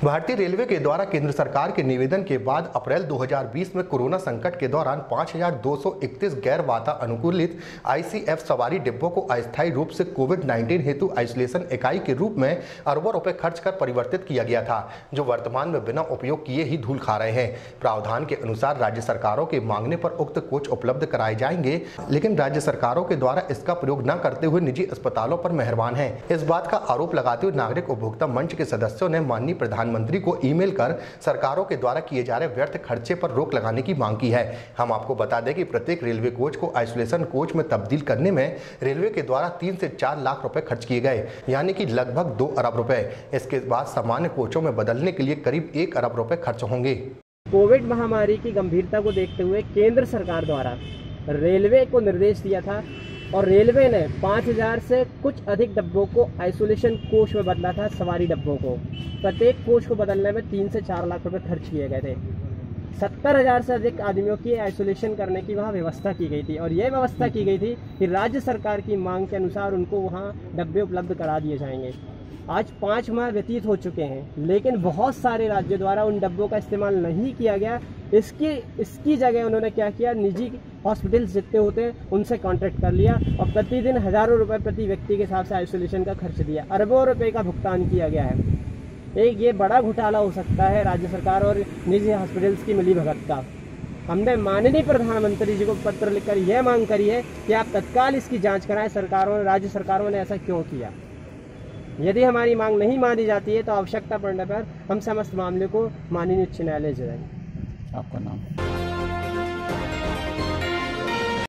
भारतीय रेलवे के द्वारा केंद्र सरकार के निवेदन के बाद अप्रैल 2020 में कोरोना संकट के दौरान 5231 गैर वातानुकूलित आईसीएफ सवारी डिब्बों को अस्थायी रूप से कोविड-19 हेतु आइसोलेशन इकाई के रूप में अरबों रुपए खर्च कर परिवर्तित किया गया था, जो वर्तमान में बिना उपयोग किए ही धूल खा रहे हैं। प्रावधान के अनुसार राज्य सरकारों के मांगने पर उक्त कोच उपलब्ध कराए जाएंगे, लेकिन राज्य सरकारों के द्वारा इसका प्रयोग न करते हुए निजी अस्पतालों पर मेहरबान है। इस बात का आरोप लगाते हुए नागरिक उपभोक्ता मंच के सदस्यों ने माननीय प्रधानमंत्री को ईमेल कर सरकारों के द्वारा किए जा रहे व्यर्थ खर्चे पर रोक लगाने की मांग की है। हम आपको बता दें कि प्रत्येक रेलवे कोच को आइसोलेशन कोच में तब्दील करने में रेलवे के द्वारा 3 से 4 लाख रुपए खर्च किए गए, यानी कि लगभग 2 अरब रुपए। इसके बाद सामान्य कोचों में बदलने के लिए करीब 1 अरब रुपए खर्च होंगे। कोविड महामारी की गंभीरता को देखते हुए केंद्र सरकार द्वारा रेलवे को निर्देश दिया था और रेलवे ने 5000 से कुछ अधिक डब्बों को आइसोलेशन कोच में बदला था। सवारी डब्बों को प्रत्येक कोच को बदलने में 3 से 4 लाख रुपए खर्च किए गए थे। 70,000 से अधिक आदमियों की आइसोलेशन करने की वहाँ व्यवस्था की गई थी और यह व्यवस्था की गई थी कि राज्य सरकार की मांग के अनुसार उनको वहाँ डब्बे उपलब्ध करा दिए जाएंगे। आज 5 माह व्यतीत हो चुके हैं, लेकिन बहुत सारे राज्यों द्वारा उन डब्बों का इस्तेमाल नहीं किया गया। इसकी जगह उन्होंने क्या किया, निजी हॉस्पिटल्स जितने होते हैं उनसे कॉन्ट्रैक्ट कर लिया और प्रतिदिन हज़ारों रुपए प्रति व्यक्ति के हिसाब से आइसोलेशन का खर्च दिया। अरबों रुपए का भुगतान किया गया है। एक ये बड़ा घोटाला हो सकता है राज्य सरकार और निजी हॉस्पिटल्स की मिलीभगत का। हमने माननीय प्रधानमंत्री जी को पत्र लिखकर यह मांग करी है कि आप तत्काल इसकी जाँच कराएं। राज्य सरकारों ने ऐसा क्यों किया? यदि हमारी मांग नहीं मानी जाती है तो आवश्यकता पड़ने पर हम समस्त मामले को माननीय उच्च न्यायालय जाएंगे। आपका नाम?